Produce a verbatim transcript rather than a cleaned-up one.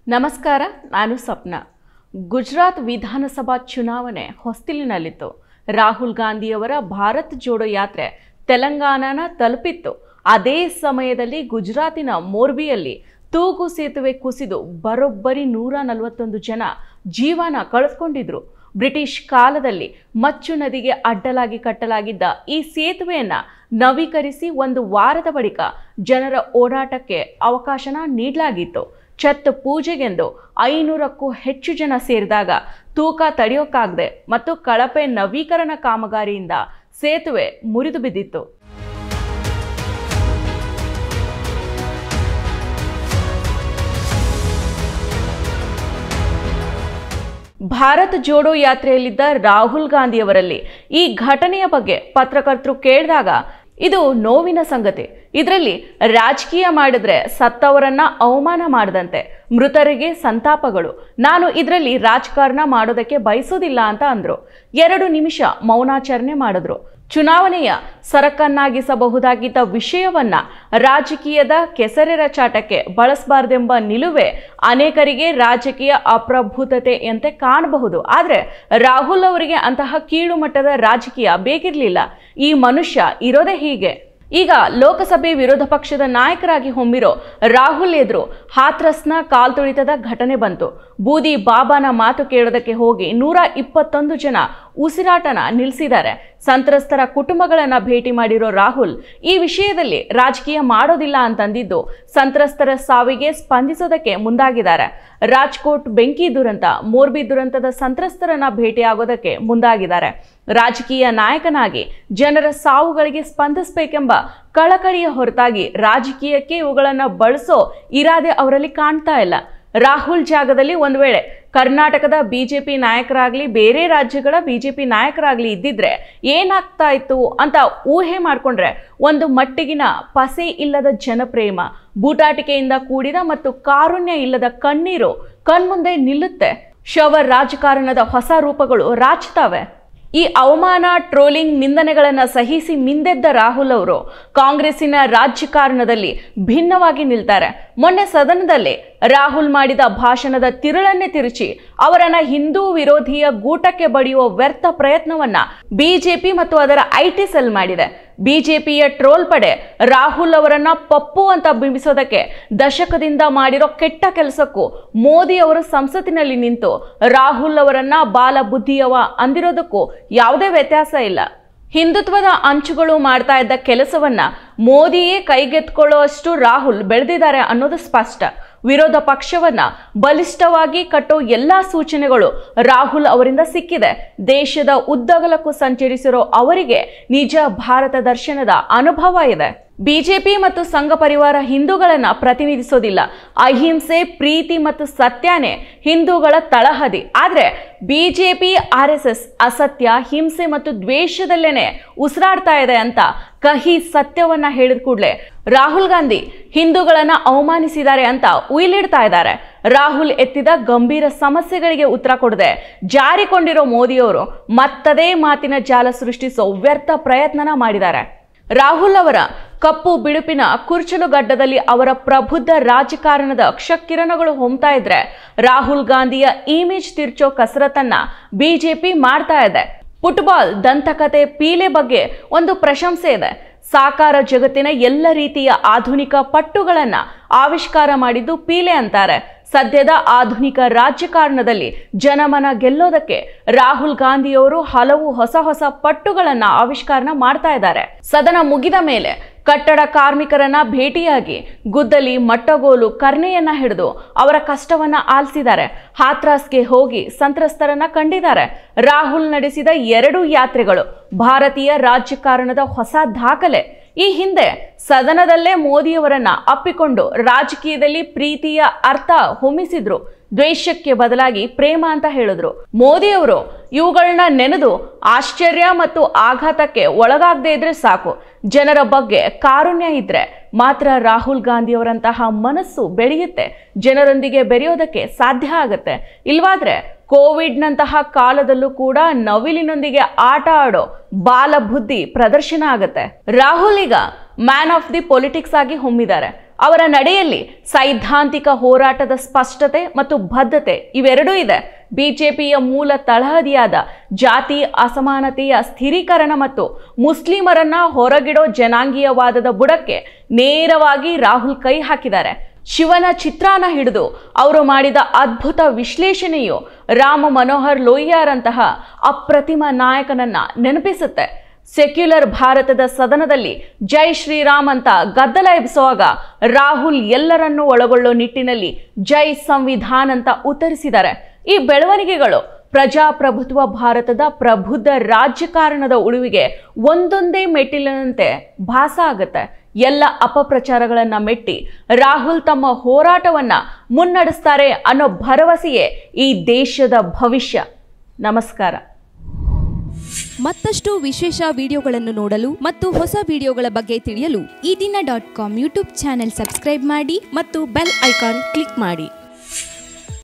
ನಮಸ್ಕಾರ, ನಾನು ಸ್ವಪ್ನ. ಗುಜರಾತ್ ವಿಧಾನಸಭಾ ಚುನಾವಣೆ ಹೊಸ್ತಿಲಿನಲ್ಲಿತ್ತು. ರಾಹುಲ್ ಗಾಂಧಿಯವರ ಭಾರತ್ ಜೋಡೋ ಯಾತ್ರೆ ತೆಲಂಗಾಣನ ತಲುಪಿತ್ತು. ಅದೇ ಸಮಯದಲ್ಲಿ ಗುಜರಾತಿನ ಮೋರ್ಬಿಯಲ್ಲಿ ತೂಗು ಸೇತುವೆ ಕುಸಿದು ಬರೋಬ್ಬರಿ ನೂರ ನಲವತ್ತೊಂದು ಜನ ಜೀವನ ಕಳೆದುಕೊಂಡಿದ್ರು. ಬ್ರಿಟಿಷ್ ಕಾಲದಲ್ಲಿ ಮಚ್ಚು ನದಿಗೆ ಅಡ್ಡಲಾಗಿ ಕಟ್ಟಲಾಗಿದ್ದ ಈ ಸೇತುವೆಯನ್ನ ನವೀಕರಿಸಿ ಒಂದು ವಾರದ ಬಳಿಕ ಜನರ ಓಡಾಟಕ್ಕೆ ಅವಕಾಶನ ನೀಡಲಾಗಿತ್ತು. ಛತ್ ಪೂಜೆಗೆಂದು ಐನೂರಕ್ಕೂ ಹೆಚ್ಚು ಜನ ಸೇರಿದಾಗ ತೂಕ ತಡೆಯೋಕ್ಕಾಗದೆ ಮತ್ತು ಕಳಪೆ ನವೀಕರಣ ಕಾಮಗಾರಿಯಿಂದ ಸೇತುವೆ ಮುರಿದು ಬಿದ್ದಿತ್ತು. ಭಾರತ್ ಜೋಡೋ ಯಾತ್ರೆಯಲ್ಲಿದ್ದ ರಾಹುಲ್ ಗಾಂಧಿಯವರಲ್ಲಿ ಈ ಘಟನೆಯ ಬಗ್ಗೆ ಪತ್ರಕರ್ತರು ಕೇಳಿದಾಗ ಇದು ನೋವಿನ ಸಂಗತಿ. ಇದರಲ್ಲಿ ರಾಜಕೀಯ ಮಾಡಿದ್ರೆ ಸತ್ತವರನ್ನ ಅವಮಾನ ಮಾಡದಂತೆ, ಮೃತರಿಗೆ ಸಂತಾಪಗಳು. ನಾನು ಇದರಲ್ಲಿ ರಾಜಕಾರಣ ಮಾಡೋದಕ್ಕೆ ಬಯಸೋದಿಲ್ಲ ಅಂತ ಅಂದ್ರು. ಎರಡು ನಿಮಿಷ ಮೌನಾಚರಣೆ ಮಾಡಿದ್ರು. ಚುನಾವಣೆಯ ಸರಕನ್ನಾಗಿಸಬಹುದಾಗಿದ್ದ ವಿಷಯವನ್ನ ರಾಜಕೀಯದ ಕೆಸರೆರಚಾಟಕ್ಕೆ ಬಳಸಬಾರದೆಂಬ ನಿಲುವೆ ಅನೇಕರಿಗೆ ರಾಜಕೀಯ ಅಪ್ರಬುದ್ಧತೆಯಂತೆ ಕಾಣಬಹುದು. ಆದರೆ ರಾಹುಲ್ ಅವರಿಗೆ ಅಂತಹ ಕೀಳು ಮಟ್ಟದ ರಾಜಕೀಯ ಬೇಕಿರಲಿಲ್ಲ. ಈ ಮನುಷ್ಯ ಇರೋದೇ ಹೀಗೆ. ಈಗ ಲೋಕಸಭೆ ವಿರೋಧ ಪಕ್ಷದ ನಾಯಕರಾಗಿ ಹೊಮ್ಮಿರೋ ರಾಹುಲ್ ಎದುರು ಹಾಥ್ರಸ್ನ ಕಾಲ್ತುಳಿತದ ಘಟನೆ ಬಂತು. ಬೂದಿ ಬಾಬಾನ ಮಾತು ಕೇಳೋದಕ್ಕೆ ಹೋಗಿ ನೂರ ಇಪ್ಪತ್ತೊಂದು ಜನ ಉಸಿರಾಟನ ನಿಲ್ಲಿಸಿದ್ದಾರೆ. ಸಂತ್ರಸ್ತರ ಕುಟುಂಬಗಳನ್ನ ಭೇಟಿ ಮಾಡಿರೋ ರಾಹುಲ್ ಈ ವಿಷಯದಲ್ಲಿ ರಾಜಕೀಯ ಮಾಡೋದಿಲ್ಲ ಅಂತಂದಿದ್ದು ಸಂತ್ರಸ್ತರ ಸಾವಿಗೆ ಸ್ಪಂದಿಸೋದಕ್ಕೆ ಮುಂದಾಗಿದ್ದಾರೆ. ರಾಜ್ಕೋಟ್ ಬೆಂಕಿ ದುರಂತ, ಮೋರ್ಬಿ ದುರಂತದ ಸಂತ್ರಸ್ತರನ್ನ ಭೇಟಿಯಾಗೋದಕ್ಕೆ ಮುಂದಾಗಿದ್ದಾರೆ. ರಾಜಕೀಯ ನಾಯಕನಾಗಿ ಜನರ ಸಾವುಗಳಿಗೆ ಸ್ಪಂದಿಸಬೇಕೆಂಬ ಕಳಕಳಿಯ ಹೊರತಾಗಿ ರಾಜಕೀಯಕ್ಕೆ ಇವುಗಳನ್ನ ಬಳಸೋ ಇರಾದೆ ಅವರಲ್ಲಿ ಕಾಣ್ತಾ ಇಲ್ಲ. ರಾಹುಲ್ ಜಾಗದಲ್ಲಿ ಒಂದು ವೇಳೆ ಕರ್ನಾಟಕದ ಬಿಜೆಪಿ ನಾಯಕರಾಗ್ಲಿ ಬೇರೆ ರಾಜ್ಯಗಳ ಬಿಜೆಪಿ ನಾಯಕರಾಗ್ಲಿ ಇದ್ದಿದ್ರೆ ಏನಾಗ್ತಾ ಇತ್ತು ಅಂತ ಊಹೆ ಮಾಡ್ಕೊಂಡ್ರೆ ಒಂದು ಮಟ್ಟಿಗಿನ ಪಸೆ ಇಲ್ಲದ ಜನಪ್ರೇಮ, ಬೂಟಾಟಿಕೆಯಿಂದ ಕೂಡಿದ ಮತ್ತು ಕಾರುಣ್ಯ ಇಲ್ಲದ ಕಣ್ಣೀರು ಕಣ್ಮುಂದೆ ನಿಲ್ಲುತ್ತೆ. ಶವ ರಾಜಕಾರಣದ ಹೊಸ ರೂಪಗಳು ರಾಚ್ತವೆ. ಈ ಅವಮಾನ, ಟ್ರೋಲಿಂಗ್, ನಿಂದನೆಗಳನ್ನು ಸಹಿಸಿ ಮಿಂದೆದ್ದ ರಾಹುಲ್ ಅವರು ಕಾಂಗ್ರೆಸ್ಸಿನ ರಾಜಕಾರಣದಲ್ಲಿ ಭಿನ್ನವಾಗಿ ನಿಲ್ತಾರೆ. ಮೊನ್ನೆ ಸದನದಲ್ಲಿ ರಾಹುಲ್ ಮಾಡಿದ ಭಾಷಣದ ತಿರುಳನ್ನೇ ತಿರುಚಿ ಅವರನ್ನ ಹಿಂದೂ ವಿರೋಧಿಯ ಗೂಟಕ್ಕೆ ಬಡಿಯುವ ವ್ಯರ್ಥ ಪ್ರಯತ್ನವನ್ನ ಬಿಜೆಪಿ ಮತ್ತು ಅದರ ಐಟಿ ಸೆಲ್ ಮಾಡಿದೆ. ಬಿಜೆಪಿಯ ಟ್ರೋಲ್ ಪಡೆ ರಾಹುಲ್ ಅವರನ್ನ ಪಪ್ಪು ಅಂತ ಬಿಂಬಿಸೋದಕ್ಕೆ ದಶಕದಿಂದ ಮಾಡಿರೋ ಕೆಟ್ಟ ಕೆಲಸಕ್ಕೂ ಮೋದಿ ಅವರು ಸಂಸತ್ತಿನಲ್ಲಿ ನಿಂತು ರಾಹುಲ್ ಅವರನ್ನ ಬಾಲ ಬುದ್ಧಿಯವ ಅಂದಿರೋದಕ್ಕೂ ಯಾವುದೇ ವ್ಯತ್ಯಾಸ ಇಲ್ಲ. ಹಿಂದುತ್ವದ ಅಂಚುಗಳು ಮಾಡ್ತಾ ಇದ್ದ ಕೆಲಸವನ್ನ ಮೋದಿಯೇ ಕೈಗೆತ್ಕೊಳ್ಳೋ ಅಷ್ಟು ರಾಹುಲ್ ಬೆಳೆದಿದ್ದಾರೆ ಅನ್ನೋದು ಸ್ಪಷ್ಟ. ವಿರೋಧ ಪಕ್ಷವನ್ನ ಬಲಿಷ್ಠವಾಗಿ ಕಟ್ಟೋ ಎಲ್ಲಾ ಸೂಚನೆಗಳು ರಾಹುಲ್ ಅವರಿಂದ ಸಿಕ್ಕಿದೆ. ದೇಶದ ಉದ್ದಗಲಕ್ಕೂ ಸಂಚರಿಸಿರೋ ಅವರಿಗೆ ನಿಜ ಭಾರತ ದರ್ಶನದ ಅನುಭವ ಇದೆ. ಬಿಜೆಪಿ ಮತ್ತು ಸಂಘ ಪರಿವಾರ ಹಿಂದೂಗಳನ್ನ ಪ್ರತಿನಿಧಿಸೋದಿಲ್ಲ. ಅಹಿಂಸೆ, ಪ್ರೀತಿ ಮತ್ತು ಸತ್ಯನೇ ಹಿಂದೂಗಳ ತಳಹದಿ. ಆದ್ರೆ ಬಿಜೆಪಿ, ಆರ್ ಎಸ್ ಎಸ್ ಅಸತ್ಯ, ಹಿಂಸೆ ಮತ್ತು ದ್ವೇಷದಲ್ಲೇನೆ ಉಸಿರಾಡ್ತಾ ಇದೆ ಅಂತ ಕಹಿ ಸತ್ಯವನ್ನ ಹೇಳಿದ ಕೂಡಲೇ ರಾಹುಲ್ ಗಾಂಧಿ ಹಿಂದೂಗಳನ್ನ ಅವಮಾನಿಸಿದ್ದಾರೆ ಅಂತ ಉಯಿಲಿಡ್ತಾ ಇದ್ದಾರೆ. ರಾಹುಲ್ ಎತ್ತಿದ ಗಂಭೀರ ಸಮಸ್ಯೆಗಳಿಗೆ ಉತ್ತರ ಕೊಡದೆ ಜಾರಿಕೊಂಡಿರೋ ಮೋದಿಯವರು ಮತ್ತದೇ ಮಾತಿನ ಜಾಲ ಸೃಷ್ಟಿಸೋ ವ್ಯರ್ಥ ಪ್ರಯತ್ನನ ಮಾಡಿದ್ದಾರೆ. ರಾಹುಲ್ ಅವರ ಕಪ್ಪು ಬಿಳುಪಿನ ಕುರ್ಚಲು ಗಡ್ಡದಲ್ಲಿ ಅವರ ಪ್ರಬುದ್ಧ ರಾಜಕಾರಣದ ಕ್ಷಕಿರಣಗಳು ಹೊಮ್ತಾ ಇದ್ರೆ ರಾಹುಲ್ ಗಾಂಧಿಯ ಇಮೇಜ್ ತಿರ್ಚೋ ಕಸರತ್ತನ್ನ ಬಿಜೆಪಿ ಮಾಡ್ತಾ ಇದೆ. ಫುಟ್ಬಾಲ್ ದಂತಕತೆ ಪೀಲೆ ಬಗ್ಗೆ ಒಂದು ಪ್ರಶಂಸೆ ಇದೆ. ಸಾಕಾರ ಜಗತ್ತಿನ ಎಲ್ಲ ರೀತಿಯ ಆಧುನಿಕ ಪಟ್ಟುಗಳನ್ನ ಆವಿಷ್ಕಾರ ಮಾಡಿದ್ದು ಪೀಲೆ ಅಂತಾರೆ. ಸದ್ಯದ ಆಧುನಿಕ ರಾಜಕಾರಣದಲ್ಲಿ ಜನಮನ ಗೆಲ್ಲೋದಕ್ಕೆ ರಾಹುಲ್ ಗಾಂಧಿಯವರು ಹಲವು ಹೊಸ ಹೊಸ ಪಟ್ಟುಗಳನ್ನ ಆವಿಷ್ಕಾರ ಮಾಡ್ತಾ ಇದ್ದಾರೆ. ಸದನ ಮುಗಿದ ಮೇಲೆ ಕಟ್ಟಡ ಕಾರ್ಮಿಕರನ್ನ ಭೇಟಿಯಾಗಿ ಗುದ್ದಲಿ, ಮಟ್ಟಗೋಲು, ಕರ್ನೆಯನ್ನ ಹಿಡಿದು ಅವರ ಕಷ್ಟವನ್ನ ಆಲಿಸಿದ್ದಾರೆ. ಹಾಥ್ರಾಸ್ಗೆ ಹೋಗಿ ಸಂತ್ರಸ್ತರನ್ನ ಕಂಡಿದ್ದಾರೆ. ರಾಹುಲ್ ನಡೆಸಿದ ಎರಡು ಯಾತ್ರೆಗಳು ಭಾರತೀಯ ರಾಜಕಾರಣದ ಹೊಸ ದಾಖಲೆ. ಈ ಹಿಂದೆ ಸದನದಲ್ಲೇ ಮೋದಿಯವರನ್ನ ಅಪ್ಪಿಕೊಂಡು ರಾಜಕೀಯದಲ್ಲಿ ಪ್ರೀತಿಯ ಅರ್ಥ ಹೊಮ್ಮಿಸಿದ್ರು. ದ್ವೇಷಕ್ಕೆ ಬದಲಾಗಿ ಪ್ರೇಮ ಅಂತ ಹೇಳಿದ್ರು. ಮೋದಿಯವರು ಇವುಗಳನ್ನ ನೆನೆದು ಆಶ್ಚರ್ಯ ಮತ್ತು ಆಘಾತಕ್ಕೆ ಒಳಗಾಗದೇ ಇದ್ರೆ ಸಾಕು. ಜನರ ಬಗ್ಗೆ ಕಾರುಣ್ಯ ಇದ್ರೆ ಮಾತ್ರ ರಾಹುಲ್ ಗಾಂಧಿಯವರಂತಹ ಮನಸ್ಸು ಬೆಳೆಯುತ್ತೆ, ಜನರೊಂದಿಗೆ ಬೆರೆಯೋದಕ್ಕೆ ಸಾಧ್ಯ ಆಗುತ್ತೆ. ಇಲ್ವಾದ್ರೆ ಕೋವಿಡ್ನಂತಹ ಕಾಲದಲ್ಲೂ ಕೂಡ ನವಿಲಿನೊಂದಿಗೆ ಆಟ ಆಡೋ ಬಾಲ ಬುದ್ಧಿ ಪ್ರದರ್ಶನ ಆಗುತ್ತೆ. ರಾಹುಲ್ ಈಗ ಮ್ಯಾನ್ ಆಫ್ ದಿ ಪೊಲಿಟಿಕ್ಸ್ ಆಗಿ ಹೊಮ್ಮಿದ್ದಾರೆ. ಅವರ ನಡೆಯಲ್ಲಿ ಸೈದ್ಧಾಂತಿಕ ಹೋರಾಟದ ಸ್ಪಷ್ಟತೆ ಮತ್ತು ಬದ್ಧತೆ ಇವೆರಡೂ ಇದೆ. ಬಿಜೆಪಿಯ ಮೂಲ ತಳಹದಿಯಾದ ಜಾತಿ ಅಸಮಾನತೆಯ ಸ್ಥಿರೀಕರಣ ಮತ್ತು ಮುಸ್ಲಿಮರನ್ನ ಹೊರಗಿಡೋ ಜನಾಂಗೀಯವಾದದ ಬುಡಕ್ಕೆ ನೇರವಾಗಿ ರಾಹುಲ್ ಕೈ ಹಾಕಿದ್ದಾರೆ. ಶಿವನ ಚಿತ್ರಾನ ಹಿಡಿದು ಅವರು ಮಾಡಿದ ಅದ್ಭುತ ವಿಶ್ಲೇಷಣೆಯು ರಾಮ ಮನೋಹರ್ ಲೋಹಿಯಾರಂತಹ ಅಪ್ರತಿಮ ನಾಯಕನನ್ನ ನೆನಪಿಸುತ್ತೆ. ಸೆಕ್ಯುಲರ್ ಭಾರತದ ಸದನದಲ್ಲಿ ಜೈ ಶ್ರೀರಾಮ್ ಅಂತ ಗದ್ದಲ ಎಬ್ಬಿಸುವಾಗ ರಾಹುಲ್ ಎಲ್ಲರನ್ನೂ ಒಳಗೊಳ್ಳೋ ನಿಟ್ಟಿನಲ್ಲಿ ಜೈ ಸಂವಿಧಾನ್ ಅಂತ ಉತ್ತರಿಸಿದ್ದಾರೆ. ಈ ಬೆಳವಣಿಗೆಗಳು ಪ್ರಜಾಪ್ರಭುತ್ವ ಭಾರತದ ಪ್ರಬುದ್ಧ ರಾಜಕಾರಣದ ಉಳಿವಿಗೆ ಒಂದೊಂದೇ ಮೆಟ್ಟಿಲಿನಂತೆ ಭಾಸ ಆಗುತ್ತೆ. ಎಲ್ಲ ಅಪಪ್ರಚಾರಗಳನ್ನ ಮೆಟ್ಟಿ ರಾಹುಲ್ ತಮ್ಮ ಹೋರಾಟವನ್ನ ಮುನ್ನಡೆಸ್ತಾರೆ ಅನ್ನೋ ಭರವಸೆಯೇ ಈ ದೇಶದ ಭವಿಷ್ಯ. ನಮಸ್ಕಾರ. ಮತ್ತಷ್ಟು ವಿಶೇಷ ವಿಡಿಯೋಗಳನ್ನು ನೋಡಲು ಮತ್ತು ಹೊಸ ವಿಡಿಯೋಗಳ ಬಗ್ಗೆ ತಿಳಿಯಲು ಈ ದಿನ dot com YouTube channel subscribe ಮಾಡಿ ಮತ್ತು ಬೆಲ್ ಐಕಾನ್ ಕ್ಲಿಕ್ ಮಾಡಿ.